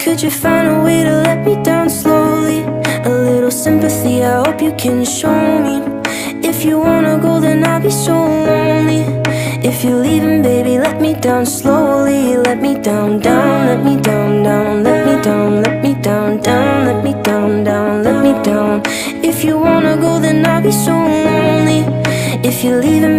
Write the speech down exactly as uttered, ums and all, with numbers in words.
Could you find a way to let me down slowly? A little sympathy, I hope you can show me. If you wanna go, then I'll be so lonely. If you're leaving, baby, let me down slowly. Let me down, down, let me down, down. Let me down, let me down, down. Let me down, down, let me down. If you wanna go, then I'll be so lonely. If you're leaving,